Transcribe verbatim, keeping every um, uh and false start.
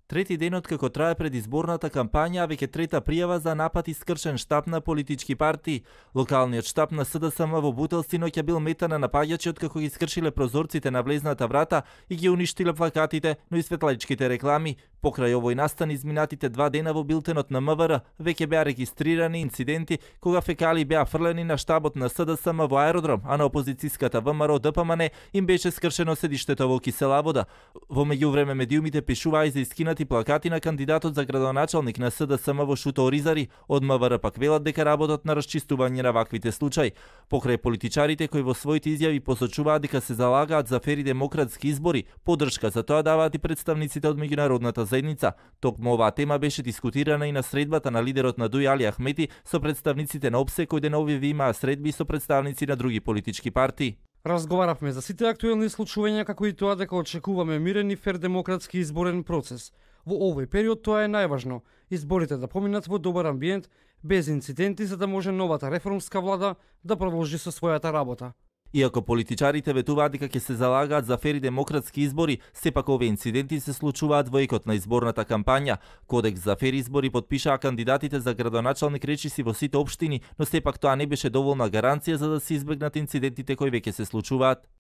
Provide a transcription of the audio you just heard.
Трети денот како трае предизборната кампања, веќе трета пријава за напад и скршен штаб на политички партии. Локалниот штаб на СДСМ во Бутелстино ќе бил мета на напаѓачи откако ги скршиле прозорците на влезната врата и ги уништиле плакатите, но и светлачките реклами. Покрај овој настан изминатите два дена во билтенот на МВР веќе беа регистрирани инциденти кога фекали беа фрлени на штабот на СДСМ во аеродром, а на опозицијската ВМРО ДПМН им беше скршено седиштето во Кисела Вода. Во меѓувреме медиумите пишуваа и за искинати плакати на кандидатот за градоначалник на СДСМ во Шуто Оризари. Од МВР пак велат дека работат на расчистување на ваквите случаи. Покрај политичарите кои во своите изјави посочуваат дека се залагаат за фери демократски избори, поддршка за тоа даваат и представниците од меѓународната заедница. Токму оваа тема беше дискутирана и на средбата на лидерот на Дуј Али Ахмети со представниците на ОПСЕ, кои деновиве имаа средби со представници на други политички партии. Разговаравме за сите актуелни случувања, како и тоа дека очекуваме мирен и фер демократски изборен процес. Во овој период тоа е најважно. Изборите да поминат во добар амбиент, без инциденти, за да може новата реформска влада да продолжи со својата работа. Иако политичарите ветуваат дека ќе се залагаат за фери демократски избори, сепак овие инциденти се случуваат во екот на изборната кампања. Кодекс за фери избори потпишаа кандидатите за градоначалник речиси во сите општини, но сепак тоа не беше доволна гаранција за да се избегнат инцидентите кои веќе се случуваат.